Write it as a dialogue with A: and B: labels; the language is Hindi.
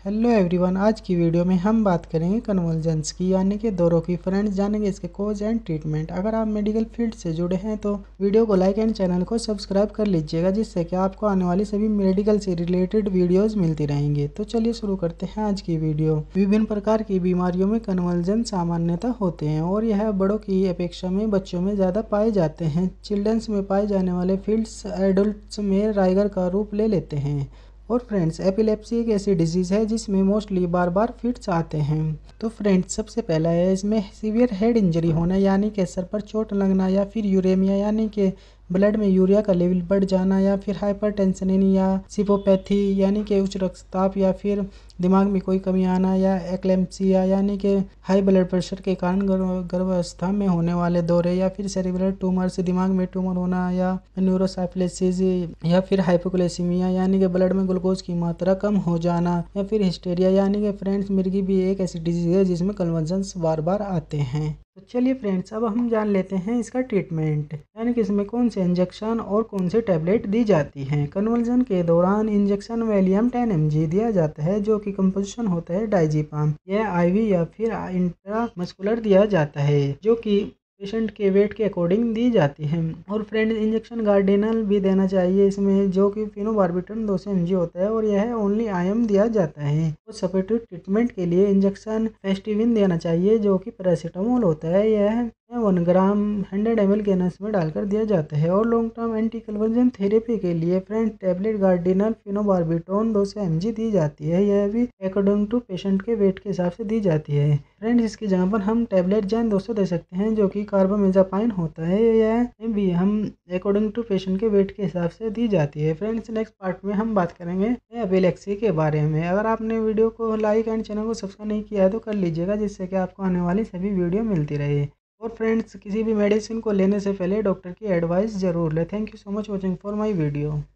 A: हेलो एवरीवन, आज की वीडियो में हम बात करेंगे कन्वर्जेंस की, यानी कि दौरों की। फ्रेंड्स, जानेंगे इसके कोज एंड ट्रीटमेंट। अगर आप मेडिकल फील्ड से जुड़े हैं तो वीडियो को लाइक एंड चैनल को सब्सक्राइब कर लीजिएगा, जिससे कि आपको आने वाली सभी मेडिकल से रिलेटेड वीडियोस मिलती रहेंगी। तो चलिए शुरू करते हैं आज की वीडियो। विभिन्न प्रकार की बीमारियों में कन्वर्जेंस सामान्यतः होते हैं और यह बड़ों की अपेक्षा में बच्चों में ज़्यादा पाए जाते हैं। चिल्ड्रंस में पाए जाने वाले फील्ड्स एडल्ट्स में राइगर का रूप ले लेते हैं। और फ्रेंड्स, एपिलेप्सी एक ऐसी डिजीज़ है जिसमें मोस्टली बार बार फिट्स आते हैं। तो फ्रेंड्स, सबसे पहला है इसमें सीवियर हेड इंजरी होना, यानी कि सर पर चोट लगना, या फिर यूरेमिया यानी कि ब्लड में यूरिया का लेवल बढ़ जाना, या फिर हाइपरटेंशन या सिपोपैथी यानी कि उच्च रक्तचाप, या फिर दिमाग में कोई कमी आना, या एक्लेम्पसिया यानी कि हाई ब्लड प्रेशर के कारण गर्भावस्था में होने वाले दौरे, या फिर सेरिब्रल ट्यूमर से दिमाग में ट्यूमर होना, या न्यूरोसाइफिलिसिस, या फिर हाइपोग्लाइसीमिया यानी कि ब्लड में ग्लूकोज की मात्रा कम हो जाना, या फिर हिस्टेरिया यानी कि फ्रेंड्स मिर्गी भी एक ऐसी डिजीज है जिसमें कन्वर्जेंस बार बार आते हैं। तो चलिए फ्रेंड्स, अब हम जान लेते हैं इसका ट्रीटमेंट, यानी कि इसमें कौन से इंजेक्शन और कौन से टैबलेट दी जाती हैं। कन्वर्जन के दौरान इंजेक्शन वैलियम 10 mg दिया जाता है, जो कि कंपोजिशन होता है डाइजीपाम। यह आईवी या फिर इंट्रामस्कुलर दिया जाता है, जो कि पेशेंट के वेट के अकॉर्डिंग दी जाती है। और फ्रेंड्स, इंजेक्शन गार्डिनल भी देना चाहिए इसमें, जो कि फिनोबार्बिटन 200 mg होता है और यह ओनली IM दिया जाता है। और सपोर्टिव ट्रीटमेंट के लिए इंजेक्शन फेस्टिविन देना चाहिए, जो कि पैरासीटामोल होता है। यह 1 ग्राम 100 ml के नस में डालकर दिया जाता है। और long term anti convulsion therapy के लिए friends tablet Gardenal phenobarbitone 200 mg दी जाती है। यह भी अकॉर्डिंग टू पेशेंट के वेट के हिसाब से दी जाती है। फ्रेंड्स, इसकी जगह पर हम टैबलेट जैन 200 दे सकते हैं, जो कि कार्बामेजापाइन होता है। यह भी हम अकॉर्डिंग टू पेशेंट के वेट के हिसाब से दी जाती है। फ्रेंड्स, नेक्स्ट पार्ट में हम बात करेंगे एपिलेप्सी के बारे में। अगर आपने वीडियो को लाइक एंड चैनल को सब्सक्राइब नहीं किया है तो कर लीजिएगा, जिससे कि आपको आने वाली सभी वीडियो मिलती रहे। और फ्रेंड्स, किसी भी मेडिसिन को लेने से पहले डॉक्टर की एडवाइस जरूर लें। Thank you so much watching for my video.